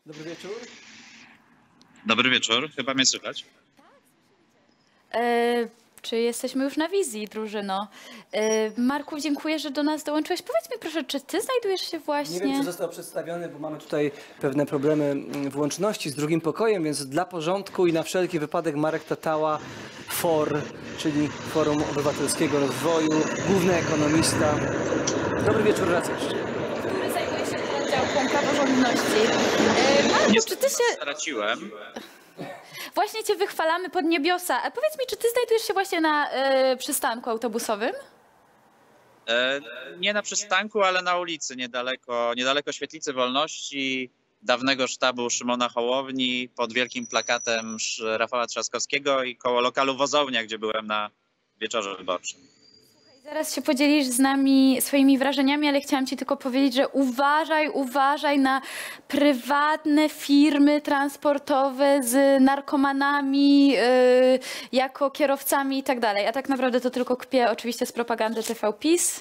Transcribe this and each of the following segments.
Dobry wieczór. Dobry wieczór, chyba mnie słychać. Czy jesteśmy już na wizji, drużyno? Marku, dziękuję, że do nas dołączyłeś. Powiedz mi proszę, czy ty znajdujesz się właśnie... Nie wiem, czy został przedstawiony, bo mamy tutaj pewne problemy w łączności z drugim pokojem, więc dla porządku i na wszelki wypadek Marek Tatała, FOR, czyli Forum Obywatelskiego Rozwoju, główny ekonomista. Dobry wieczór raz jeszcze. Który zajmuje się działką praworządności. Marku, czy ty się... Straciłem. Właśnie cię wychwalamy pod niebiosa. A powiedz mi, czy ty znajdujesz się właśnie na przystanku autobusowym? Nie na przystanku, ale na ulicy, niedaleko Świetlicy Wolności, dawnego sztabu Szymona Hołowni, pod wielkim plakatem Rafała Trzaskowskiego i koło lokalu Wozownia, gdzie byłem na wieczorze wyborczym. Zaraz się podzielisz z nami swoimi wrażeniami, ale chciałam ci tylko powiedzieć, że uważaj na prywatne firmy transportowe z narkomanami jako kierowcami i tak dalej. A tak naprawdę to tylko kpię oczywiście z propagandy TV PiS.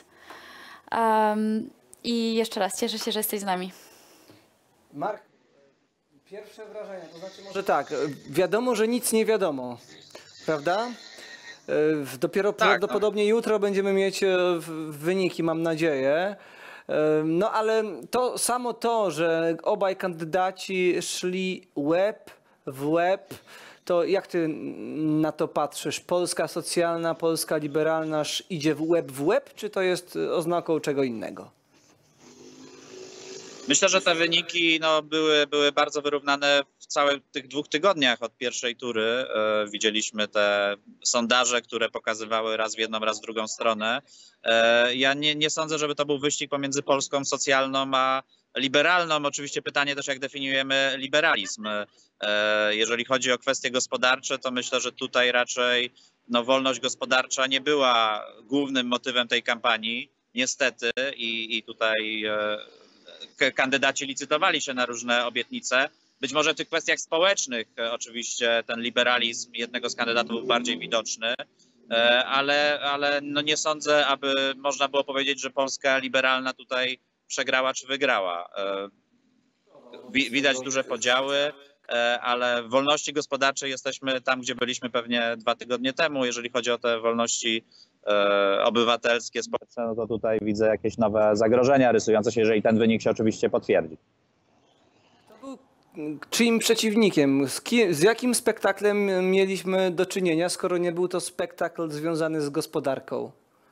I jeszcze raz cieszę się, że jesteś z nami. Mark, pierwsze wrażenia, to znaczy może tak, wiadomo, że nic nie wiadomo, prawda? Dopiero prawdopodobnie jutro będziemy mieć wyniki, mam nadzieję. No ale to samo to, że obaj kandydaci szli łeb w łeb, to jak ty na to patrzysz? Polska socjalna, Polska liberalna idzie w łeb, czy to jest oznaką czego innego? Myślę, że te wyniki były bardzo wyrównane w całych tych 2 tygodniach od pierwszej tury. Widzieliśmy te sondaże, które pokazywały raz w jedną, raz w drugą stronę. Ja nie sądzę, żeby to był wyścig pomiędzy Polską socjalną a liberalną. Oczywiście pytanie też, jak definiujemy liberalizm. Jeżeli chodzi o kwestie gospodarcze, to myślę, że tutaj raczej wolność gospodarcza nie była głównym motywem tej kampanii, niestety, i tutaj kandydaci licytowali się na różne obietnice. Być może w tych kwestiach społecznych oczywiście ten liberalizm jednego z kandydatów był bardziej widoczny, ale nie sądzę, aby można było powiedzieć, że Polska liberalna tutaj przegrała czy wygrała. Widać duże podziały, ale w wolności gospodarczej jesteśmy tam, gdzie byliśmy pewnie 2 tygodnie temu. Jeżeli chodzi o te wolności obywatelskie, społeczne, no to tutaj widzę jakieś nowe zagrożenia rysujące się, jeżeli ten wynik się oczywiście potwierdzi. To był czyim przeciwnikiem? Z jakim spektaklem mieliśmy do czynienia, skoro nie był to spektakl związany z gospodarką?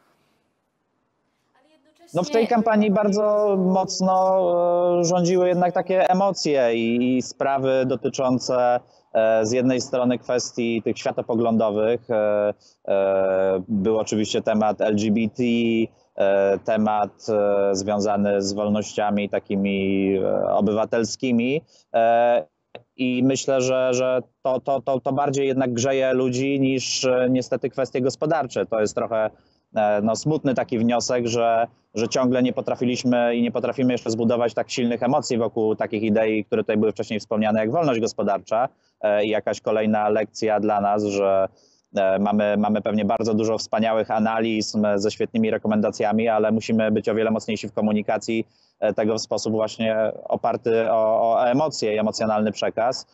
No w tej kampanii bardzo mocno rządziły jednak takie emocje i sprawy dotyczące z jednej strony kwestii tych światopoglądowych. Był oczywiście temat LGBT, temat związany z wolnościami takimi obywatelskimi. I myślę, że to bardziej jednak grzeje ludzi niż niestety kwestie gospodarcze. To jest trochę smutny taki wniosek, że ciągle nie potrafiliśmy i nie potrafimy jeszcze zbudować tak silnych emocji wokół takich idei, które tutaj były wcześniej wspomniane, jak wolność gospodarcza i jakaś kolejna lekcja dla nas, że mamy pewnie bardzo dużo wspaniałych analiz ze świetnymi rekomendacjami, ale musimy być o wiele mocniejsi w komunikacji tego w sposób właśnie oparty o emocje i emocjonalny przekaz.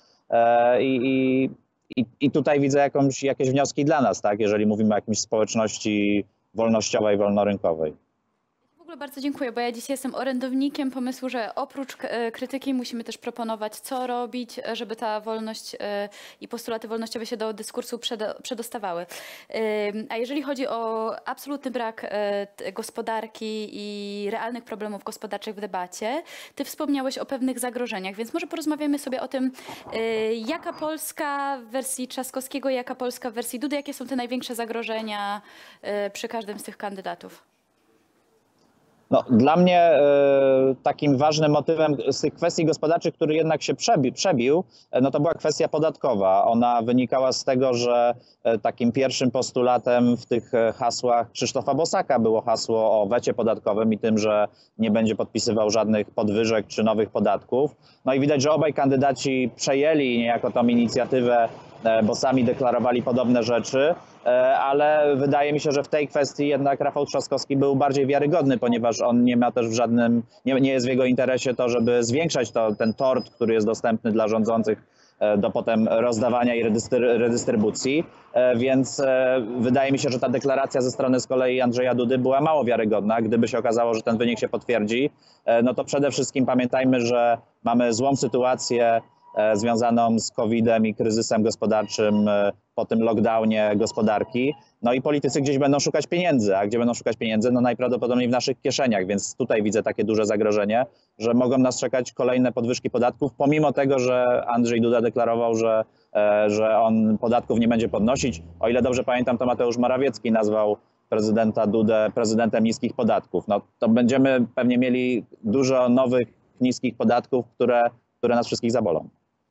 I tutaj widzę jakieś wnioski dla nas, tak? Jeżeli mówimy o jakimś społeczności wolnościowej, wolnorynkowej. W ogóle bardzo dziękuję, bo ja dzisiaj jestem orędownikiem pomysłu, że oprócz krytyki musimy też proponować, co robić, żeby ta wolność i postulaty wolnościowe się do dyskursu przedostawały. A jeżeli chodzi o absolutny brak gospodarki i realnych problemów gospodarczych w debacie, ty wspomniałeś o pewnych zagrożeniach, więc może porozmawiamy sobie o tym, jaka Polska w wersji Trzaskowskiego, jaka Polska w wersji Dudy, jakie są te największe zagrożenia przy każdym z tych kandydatów. No, dla mnie takim ważnym motywem z tych kwestii gospodarczych, który jednak się przebił, no to była kwestia podatkowa. Ona wynikała z tego, że takim pierwszym postulatem w tych hasłach Krzysztofa Bosaka było hasło o wecie podatkowym i tym, że nie będzie podpisywał żadnych podwyżek czy nowych podatków. No i widać, że obaj kandydaci przejęli niejako tą inicjatywę bo sami deklarowali podobne rzeczy, ale wydaje mi się, że w tej kwestii jednak Rafał Trzaskowski był bardziej wiarygodny, ponieważ on nie ma też w żadnym, nie jest w jego interesie to, żeby zwiększać ten tort, który jest dostępny dla rządzących do potem rozdawania i redystrybucji, więc wydaje mi się, że ta deklaracja ze strony z kolei Andrzeja Dudy była mało wiarygodna. Gdyby się okazało, że ten wynik się potwierdzi, no to przede wszystkim pamiętajmy, że mamy złą sytuację związaną z COVID-em i kryzysem gospodarczym po tym lockdownie gospodarki. No i politycy gdzieś będą szukać pieniędzy, a gdzie będą szukać pieniędzy? No najprawdopodobniej w naszych kieszeniach, więc tutaj widzę takie duże zagrożenie, że mogą nas czekać kolejne podwyżki podatków, pomimo tego, że Andrzej Duda deklarował, że on podatków nie będzie podnosić. O ile dobrze pamiętam, to Mateusz Morawiecki nazwał prezydenta Dudę prezydentem niskich podatków. No to będziemy pewnie mieli dużo nowych niskich podatków, które nas wszystkich zabolą.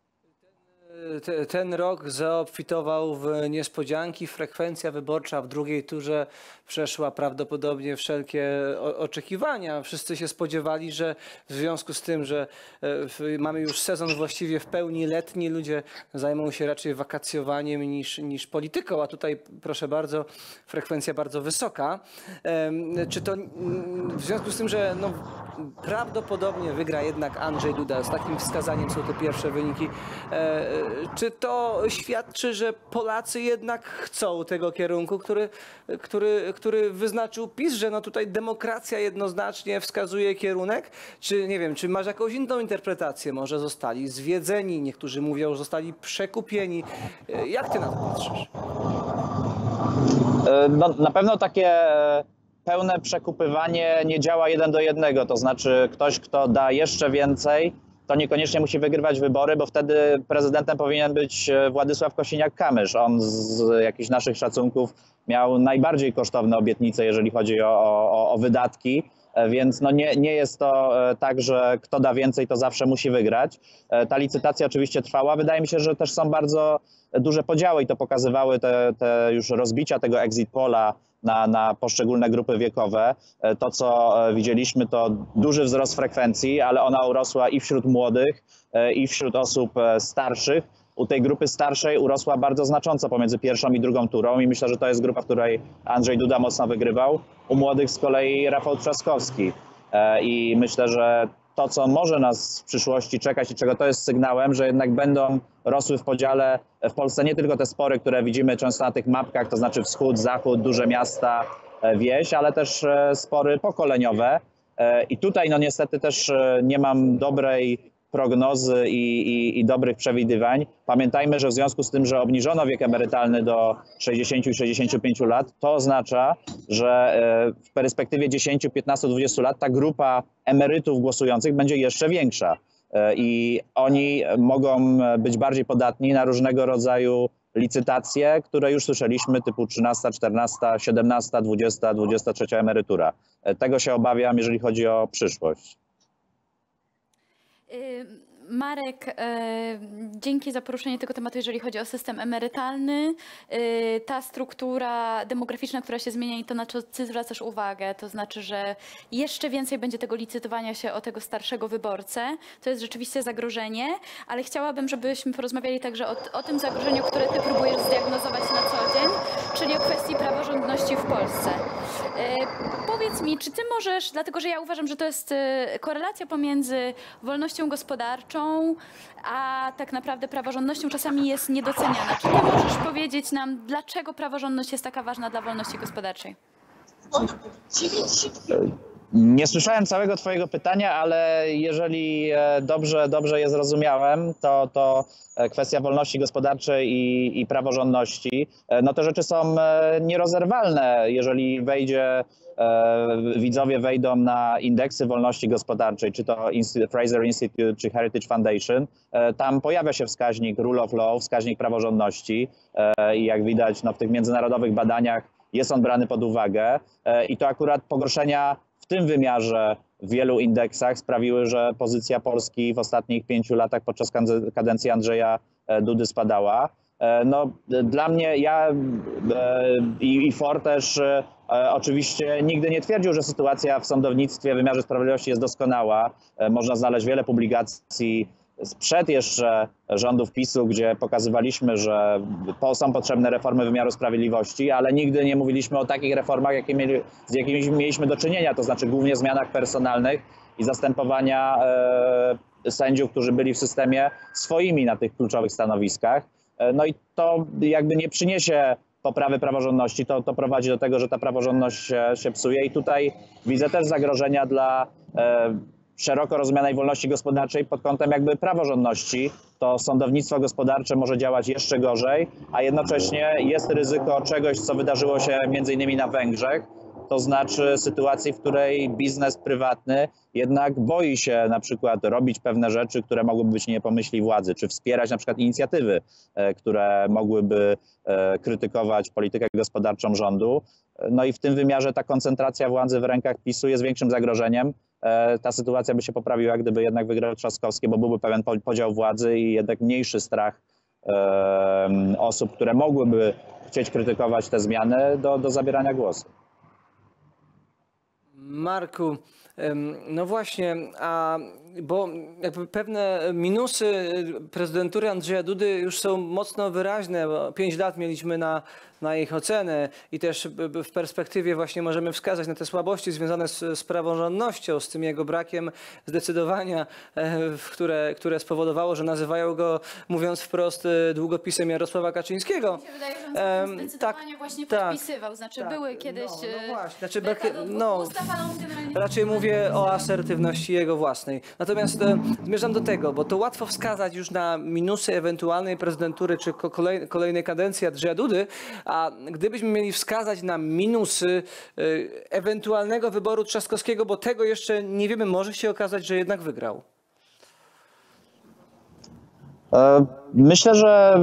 Ten rok zaobfitował w niespodzianki. Frekwencja wyborcza w drugiej turze przeszła prawdopodobnie wszelkie oczekiwania. Wszyscy się spodziewali, że w związku z tym, że mamy już sezon właściwie w pełni letni, ludzie zajmą się raczej wakacjowaniem niż polityką, a tutaj proszę bardzo, frekwencja bardzo wysoka. Czy to w związku z tym, że no, prawdopodobnie wygra jednak Andrzej Duda, z takim wskazaniem są te pierwsze wyniki, czy to świadczy, że Polacy jednak chcą tego kierunku, który wyznaczył PiS, że no tutaj demokracja jednoznacznie wskazuje kierunek? Czy nie wiem, czy masz jakąś inną interpretację? Może zostali zwiedzeni, niektórzy mówią, że zostali przekupieni. Jak ty na to patrzysz? No, na pewno takie pełne przekupywanie nie działa 1 do 1. To znaczy ktoś, kto da jeszcze więcej, to niekoniecznie musi wygrywać wybory, bo wtedy prezydentem powinien być Władysław Kosiniak-Kamysz. On z jakichś naszych szacunków miał najbardziej kosztowne obietnice, jeżeli chodzi o wydatki, więc no nie jest to tak, że kto da więcej, to zawsze musi wygrać. Ta licytacja oczywiście trwała. Wydaje mi się, że też są bardzo duże podziały i to pokazywały te już rozbicia tego exit polla na poszczególne grupy wiekowe. To, co widzieliśmy, to duży wzrost frekwencji, ale ona urosła i wśród młodych, i wśród osób starszych. U tej grupy starszej urosła bardzo znacząco pomiędzy pierwszą i drugą turą i myślę, że to jest grupa, w której Andrzej Duda mocno wygrywał. U młodych z kolei Rafał Trzaskowski. I myślę, że to, co może nas w przyszłości czekać i czego to jest sygnałem, że jednak będą rosły w podziale w Polsce nie tylko te spory, które widzimy często na tych mapkach, to znaczy wschód, zachód, duże miasta, wieś, ale też spory pokoleniowe. I tutaj no niestety też nie mam dobrej prognozy i dobrych przewidywań. Pamiętajmy, że w związku z tym, że obniżono wiek emerytalny do 60 i 65 lat, to oznacza, że w perspektywie 10, 15, 20 lat ta grupa emerytów głosujących będzie jeszcze większa. I oni mogą być bardziej podatni na różnego rodzaju licytacje, które już słyszeliśmy, typu 13, 14, 17, 20, 23 emerytura. Tego się obawiam, jeżeli chodzi o przyszłość. Marek, dzięki za poruszenie tego tematu, jeżeli chodzi o system emerytalny. Ta struktura demograficzna, która się zmienia i to, na co ty zwracasz uwagę, to znaczy, że jeszcze więcej będzie tego licytowania się o tego starszego wyborcę. To jest rzeczywiście zagrożenie, ale chciałabym, żebyśmy porozmawiali także o tym zagrożeniu, które ty próbujesz zdiagnozować na co dzień, czyli o kwestii praworządności w Polsce. Powiedz mi, czy ty możesz, dlatego że ja uważam, że to jest korelacja pomiędzy wolnością gospodarczą, a tak naprawdę praworządnością czasami jest niedoceniana. Czy ty możesz powiedzieć nam, dlaczego praworządność jest taka ważna dla wolności gospodarczej? Nie słyszałem całego twojego pytania, ale jeżeli dobrze je zrozumiałem, to kwestia wolności gospodarczej i praworządności, no te rzeczy są nierozerwalne. Jeżeli widzowie wejdą na indeksy wolności gospodarczej, czy to Fraser Institute, czy Heritage Foundation, tam pojawia się wskaźnik Rule of Law, wskaźnik praworządności i jak widać no, w tych międzynarodowych badaniach jest on brany pod uwagę i to akurat pogorszenia w tym wymiarze w wielu indeksach sprawiły, że pozycja Polski w ostatnich 5 latach podczas kadencji Andrzeja Dudy spadała. No, dla mnie, i FOR też oczywiście nigdy nie twierdził, że sytuacja w sądownictwie, w wymiarze sprawiedliwości jest doskonała. Można znaleźć wiele publikacji sprzed jeszcze rządów PiS-u, gdzie pokazywaliśmy, że są potrzebne reformy wymiaru sprawiedliwości, ale nigdy nie mówiliśmy o takich reformach, z jakimi mieliśmy do czynienia, to znaczy głównie zmianach personalnych i zastępowania sędziów, którzy byli w systemie, swoimi na tych kluczowych stanowiskach. No i to jakby nie przyniesie poprawy praworządności, to prowadzi do tego, że ta praworządność się psuje i tutaj widzę też zagrożenia dla szeroko rozumianej wolności gospodarczej pod kątem jakby praworządności. To sądownictwo gospodarcze może działać jeszcze gorzej, a jednocześnie jest ryzyko czegoś, co wydarzyło się między innymi na Węgrzech, to znaczy sytuacji, w której biznes prywatny jednak boi się na przykład robić pewne rzeczy, które mogłyby być nie po myśli władzy, czy wspierać na przykład inicjatywy, które mogłyby krytykować politykę gospodarczą rządu. No i w tym wymiarze ta koncentracja władzy w rękach PiS-u jest większym zagrożeniem. Ta sytuacja by się poprawiła, gdyby jednak wygrał Trzaskowski, bo byłby pewien podział władzy i jednak mniejszy strach osób, które mogłyby chcieć krytykować te zmiany do zabierania głosu. Marku, no właśnie, bo jakby pewne minusy prezydentury Andrzeja Dudy już są mocno wyraźne, bo 5 lat mieliśmy na ich ocenę i też w perspektywie właśnie możemy wskazać na te słabości związane z praworządnością, z tym jego brakiem zdecydowania, które spowodowało, że nazywają go, mówiąc wprost, długopisem Jarosława Kaczyńskiego. Mi się wydaje, że on zdecydowanie właśnie podpisywał, znaczy były kiedyś no właśnie, znaczy, ustaw, ale on generalnie... raczej mówię o asertywności jego własnej. Natomiast zmierzam do tego, bo to łatwo wskazać już na minusy ewentualnej prezydentury czy kolejnej kadencji Andrzeja Dudy, a gdybyśmy mieli wskazać na minusy ewentualnego wyboru Trzaskowskiego, bo tego jeszcze nie wiemy, może się okazać, że jednak wygrał. Myślę, że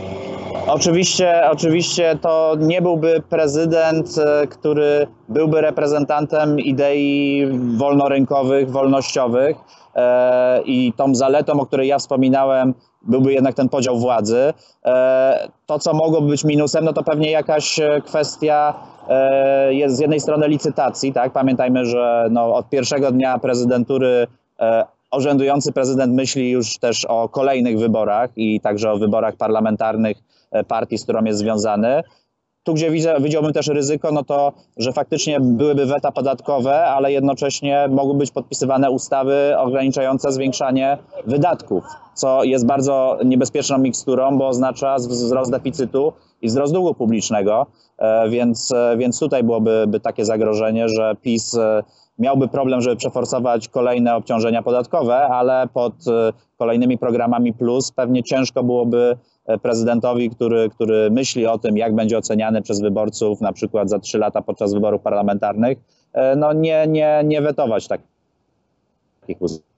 oczywiście to nie byłby prezydent, który byłby reprezentantem idei wolnorynkowych, wolnościowych i tą zaletą, o której ja wspominałem, byłby jednak ten podział władzy. To, co mogłoby być minusem, no to pewnie jakaś kwestia jest z jednej strony licytacji, tak? Pamiętajmy, że no, od pierwszego dnia prezydentury urzędujący prezydent myśli już też o kolejnych wyborach i także o wyborach parlamentarnych partii, z którą jest związany. Tu, gdzie widziałbym też ryzyko, no to, że faktycznie byłyby weta podatkowe, ale jednocześnie mogły być podpisywane ustawy ograniczające zwiększanie wydatków, co jest bardzo niebezpieczną miksturą, bo oznacza wzrost deficytu i wzrost długu publicznego, więc tutaj byłoby takie zagrożenie, że PiS miałby problem, żeby przeforsować kolejne obciążenia podatkowe, ale pod kolejnymi programami plus pewnie ciężko byłoby prezydentowi, który myśli o tym, jak będzie oceniany przez wyborców na przykład za 3 lata podczas wyborów parlamentarnych, no nie wetować takich ustaw.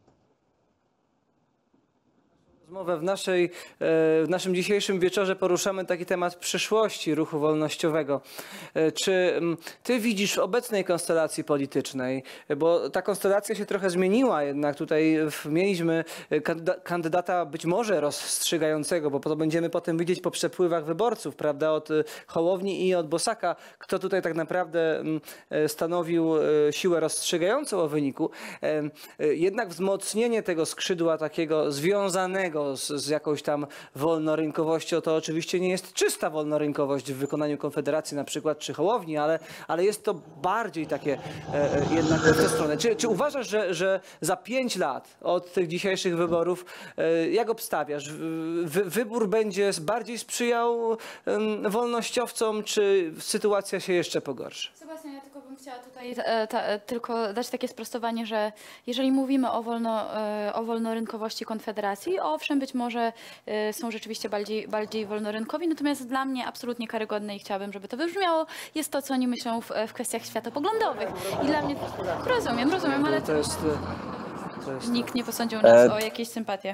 Rozmowę w naszym dzisiejszym wieczorze poruszamy taki temat przyszłości ruchu wolnościowego. Czy ty widzisz w obecnej konstelacji politycznej, bo ta konstelacja się trochę zmieniła, jednak tutaj mieliśmy kandydata być może rozstrzygającego, bo to będziemy potem widzieć po przepływach wyborców, prawda, od Hołowni i od Bosaka, kto tutaj tak naprawdę stanowił siłę rozstrzygającą o wyniku. Jednak wzmocnienie tego skrzydła takiego związanego z jakąś tam wolnorynkowością, to oczywiście nie jest czysta wolnorynkowość w wykonaniu Konfederacji na przykład, czy Hołowni, ale jest to bardziej takie jednak w tę stronę. Czy uważasz, że za 5 lat od tych dzisiejszych wyborów, jak obstawiasz, wybór będzie bardziej sprzyjał wolnościowcom, czy sytuacja się jeszcze pogorszy? Sebastian, ja tylko bym chciała tutaj tylko dać takie sprostowanie, że jeżeli mówimy o wolnorynkowości Konfederacji, owszem, być może są rzeczywiście bardziej wolnorynkowi, natomiast dla mnie absolutnie karygodne i chciałabym, żeby to wybrzmiało, jest to, co oni myślą w kwestiach światopoglądowych. I dla mnie... Rozumiem, ale to jest... nikt nie posądził nas o jakieś sympatie.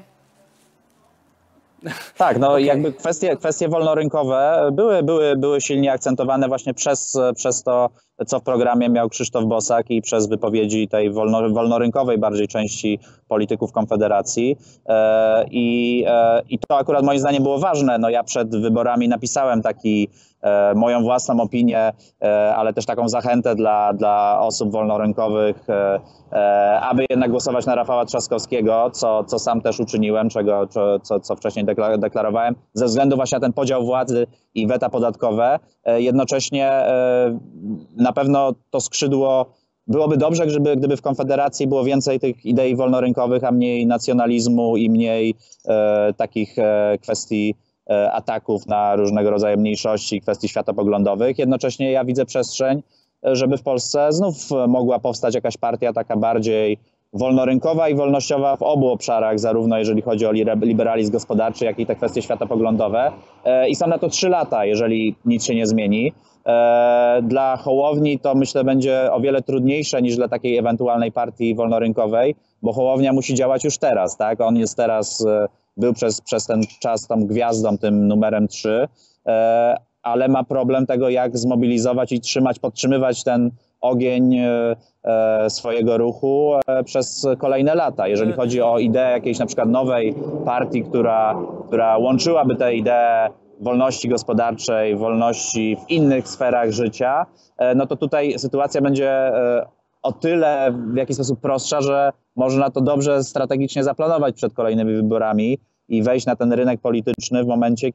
Tak, no jakby kwestie wolnorynkowe były silnie akcentowane właśnie przez to, co w programie miał Krzysztof Bosak i przez wypowiedzi tej wolnorynkowej bardziej części polityków Konfederacji. I to akurat moim zdaniem było ważne. No ja przed wyborami napisałem taki moją własną opinię, ale też taką zachętę dla osób wolnorynkowych, aby jednak głosować na Rafała Trzaskowskiego, co sam też uczyniłem, co wcześniej deklarowałem, ze względu właśnie na ten podział władzy i weta podatkowe. Jednocześnie na pewno to skrzydło byłoby dobrze, gdyby w Konfederacji było więcej tych idei wolnorynkowych, a mniej nacjonalizmu i mniej takich kwestii ataków na różnego rodzaju mniejszości, kwestii światopoglądowych. Jednocześnie ja widzę przestrzeń, żeby w Polsce znów mogła powstać jakaś partia taka bardziej wolnorynkowa i wolnościowa w obu obszarach, zarówno jeżeli chodzi o liberalizm gospodarczy, jak i te kwestie światopoglądowe. I są na to 3 lata, jeżeli nic się nie zmieni. Dla Hołowni to myślę będzie o wiele trudniejsze niż dla takiej ewentualnej partii wolnorynkowej, bo Hołownia musi działać już teraz, tak? On jest teraz, był przez ten czas tą gwiazdą, tym numerem 3, ale ma problem tego, jak zmobilizować i podtrzymywać ten ogień swojego ruchu przez kolejne lata. Jeżeli chodzi o ideę jakiejś na przykład nowej partii, która łączyłaby te idee wolności gospodarczej, wolności w innych sferach życia, no to tutaj sytuacja będzie o tyle w jakiś sposób prostsza, że można to dobrze strategicznie zaplanować przed kolejnymi wyborami i wejść na ten rynek polityczny w momencie,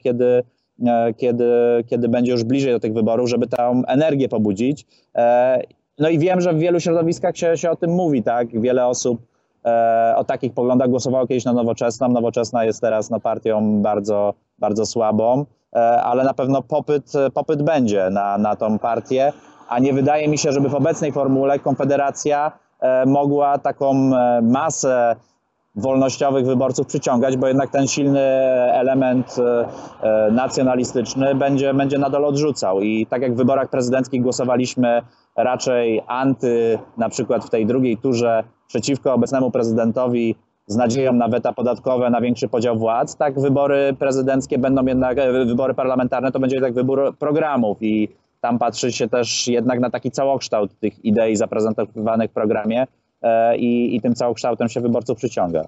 kiedy będzie już bliżej do tych wyborów, żeby tę energię pobudzić. No i wiem, że w wielu środowiskach się o tym mówi, tak? Wiele osób o takich poglądach głosowało kiedyś na Nowoczesną. Nowoczesna jest teraz partią bardzo, bardzo słabą, ale na pewno popyt będzie na tą partię, a nie wydaje mi się, żeby w obecnej formule Konfederacja mogła taką masę wolnościowych wyborców przyciągać, bo jednak ten silny element nacjonalistyczny będzie nadal odrzucał. I tak jak w wyborach prezydenckich głosowaliśmy raczej na przykład w tej drugiej turze przeciwko obecnemu prezydentowi z nadzieją na weta podatkowe, na większy podział władz, tak wybory prezydenckie będą jednak, wybory parlamentarne to będzie jednak wybór programów i tam patrzy się też jednak na taki całokształt tych idei zaprezentowanych w programie i tym całokształtem się wyborców przyciąga.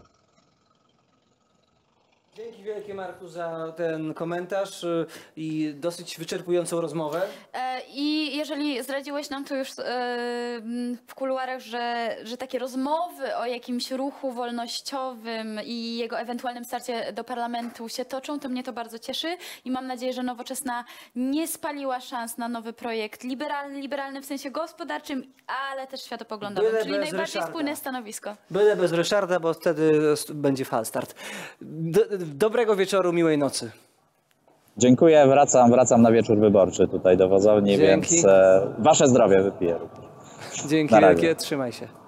Dzięki wielkie, Marku, za ten komentarz i dosyć wyczerpującą rozmowę. I jeżeli zdradziłeś nam to już w kuluarach, że takie rozmowy o jakimś ruchu wolnościowym i jego ewentualnym starcie do parlamentu się toczą, to mnie to bardzo cieszy i mam nadzieję, że Nowoczesna nie spaliła szans na nowy projekt liberalny w sensie gospodarczym, ale też światopoglądowym, czyli najbardziej Ryszarda. spójne stanowisko. Byle bez Ryszarda, bo wtedy będzie falstart. Dobrego wieczoru, miłej nocy. Dziękuję, wracam na wieczór wyborczy tutaj do Wozowni, Dzięki. więc wasze zdrowie wypiję. Dzięki Na razie. wielkie, trzymaj się.